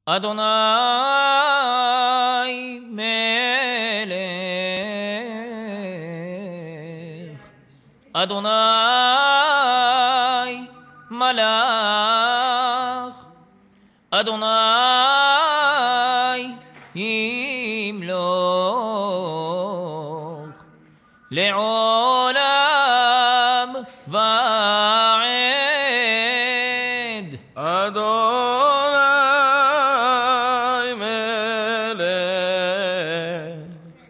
אדוני מלך, אדוני מלך, אדוני ימלוך לעולם ועד. אדוני מלך,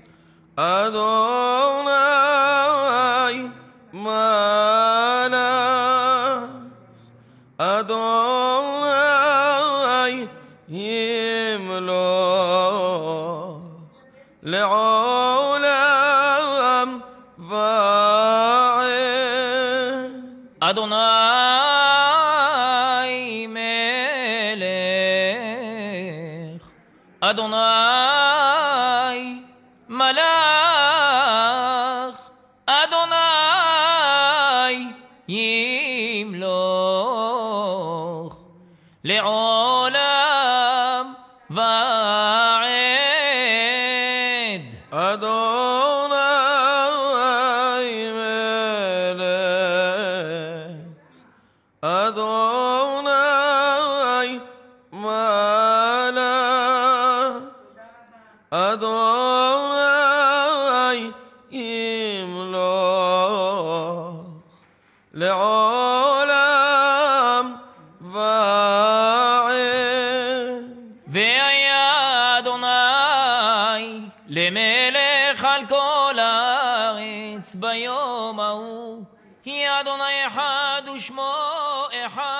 אדוני מלך, אדוני ימלוך לעולם ועד. אדוני מלך, אדוני מלך, אדוני ימלוך לעולם ועד. אדוני מלך, אדוני מלך, אדוני ימלוך לעולם ועד. והיה אדוני למלך על כל הארץ ביום ההוא, היא אדוני אחד ושמו אחד.